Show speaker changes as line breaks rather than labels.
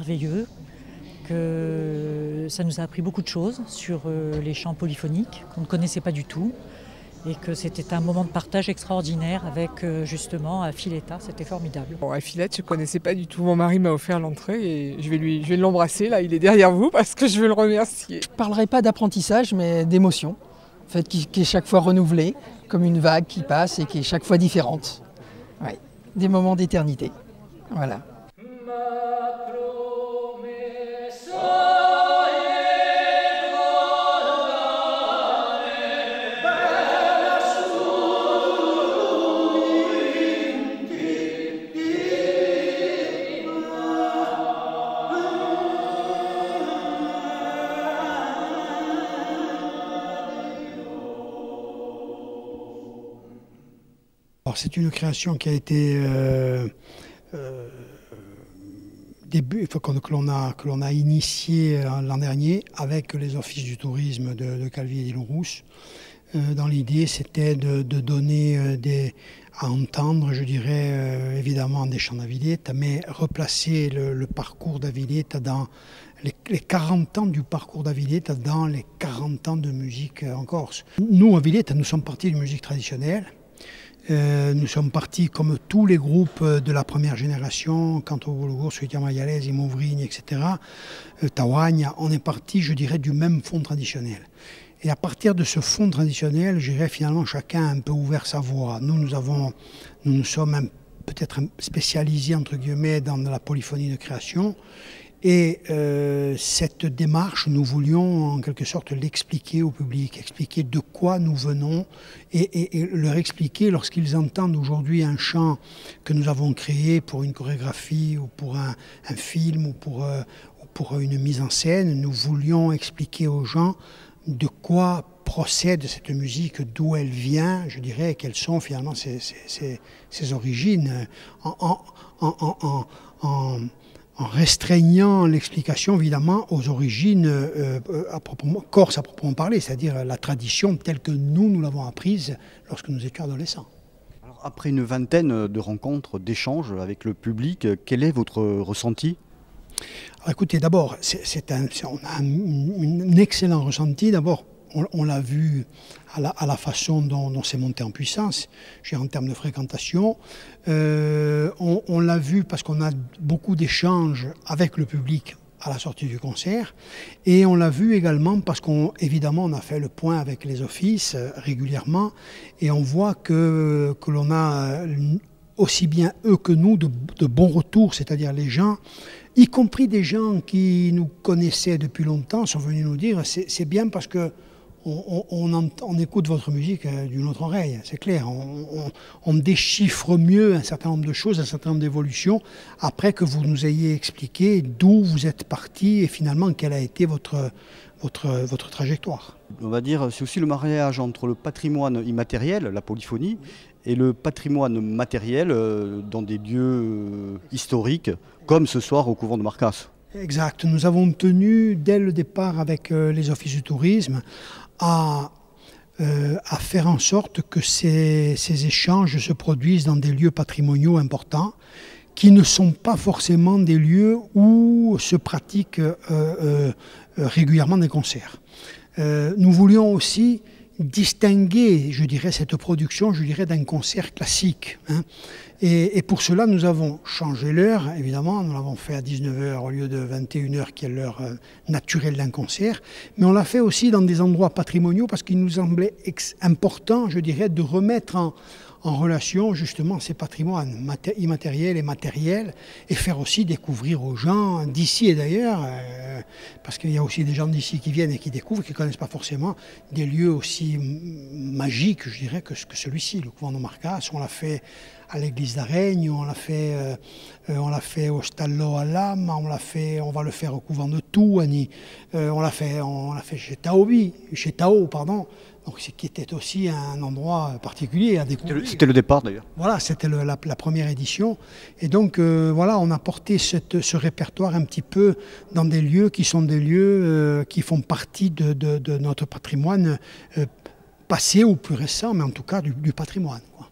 merveilleux, que ça nous a appris beaucoup de choses sur les chants polyphoniques qu'on ne connaissait pas du tout et que c'était un moment de partage extraordinaire avec justement Philetta, c'était formidable.
Bon, Philette, je ne connaissais pas du tout. Mon mari m'a offert l'entrée et je vais l'embrasser, là, il est derrière vous parce que je veux le remercier.
Je ne parlerai pas d'apprentissage mais d'émotion, en fait, qui est chaque fois renouvelée, comme une vague qui passe et qui est chaque fois différente. Ouais. Des moments d'éternité. Voilà.
C'est une création qui a été que l'on a initiée l'an dernier avec les offices du tourisme de Calvi et d'Île-aux-Rousses. Dans l'idée, c'était de donner à entendre, je dirais, évidemment des chants d'Avilette, mais replacer le parcours d'Avilette dans les 40 ans du parcours d'Avilette dans les 40 ans de musique en Corse. Nous, à Villette, nous sommes partis de musique traditionnelle. Nous sommes partis comme tous les groupes de la première génération, Canto Vologo, Suita Maialese, Movrigne, etc., Tawagna, on est parti, je dirais, du même fond traditionnel. Et à partir de ce fond traditionnel, je dirais, finalement, chacun a un peu ouvert sa voie. Nous nous sommes peut-être spécialisés, entre guillemets, dans la polyphonie de création. Et cette démarche, nous voulions en quelque sorte l'expliquer au public, expliquer de quoi nous venons et leur expliquer lorsqu'ils entendent aujourd'hui un chant que nous avons créé pour une chorégraphie ou pour un film ou pour une mise en scène, nous voulions expliquer aux gens de quoi procède cette musique, d'où elle vient, je dirais, quelles sont finalement ses origines, en restreignant l'explication évidemment aux origines corse à proprement parler, c'est-à-dire la tradition telle que nous l'avons apprise lorsque nous étions adolescents.
Alors, après une vingtaine de rencontres, d'échanges avec le public, quel est votre ressenti ?
Alors, écoutez, d'abord, on a un excellent ressenti. D'abord, on l'a vu à la façon dont c'est monté en puissance, en termes de fréquentation. On l'a vu parce qu'on a beaucoup d'échanges avec le public à la sortie du concert. Et on l'a vu également parce qu'évidemment, on a fait le point avec les offices régulièrement. Et on voit que l'on a aussi bien eux que nous de bons retours, c'est-à-dire les gens, y compris des gens qui nous connaissaient depuis longtemps, sont venus nous dire c'est bien parce que on écoute votre musique d'une autre oreille, c'est clair. On déchiffre mieux un certain nombre de choses, un certain nombre d'évolutions, après que vous nous ayez expliqué d'où vous êtes parti et finalement quelle a été votre trajectoire.
On va dire, c'est aussi le mariage entre le patrimoine immatériel, la polyphonie, et le patrimoine matériel dans des lieux historiques, comme ce soir au couvent de Marcasse.
Exact. Nous avons tenu, dès le départ avec les offices du tourisme, à faire en sorte que ces échanges se produisent dans des lieux patrimoniaux importants, qui ne sont pas forcément des lieux où se pratiquent régulièrement des concerts. Nous voulions aussi distinguer, je dirais, cette production, d'un concert classique. Et pour cela, nous avons changé l'heure, évidemment, nous l'avons fait à 19h au lieu de 21h, qui est l'heure naturelle d'un concert, mais on l'a fait aussi dans des endroits patrimoniaux parce qu'il nous semblait important, je dirais, de remettre en relation justement ces patrimoines immatériels et matériels et faire aussi découvrir aux gens d'ici et d'ailleurs, parce qu'il y a aussi des gens d'ici qui viennent et qui découvrent, qui ne connaissent pas forcément des lieux aussi magiques, je dirais, que celui-ci, le couvent de Marcasse. On l'a fait à l'église d'Aregno, on l'a fait au Stallo à Lama, on va le faire au couvent de Touani, on l'a fait chez Tao, donc, qui était aussi un endroit particulier à découvrir.
C'était le départ d'ailleurs.
Voilà, c'était la première édition. Et donc voilà, on a porté ce répertoire un petit peu dans des lieux qui sont des lieux qui font partie de notre patrimoine passé ou plus récent, mais en tout cas du patrimoine, quoi.